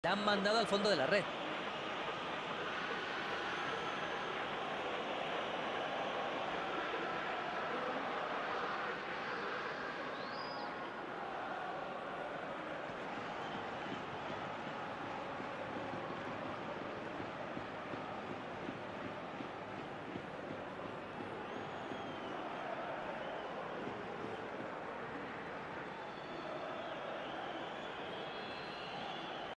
La han mandado al fondo de la red.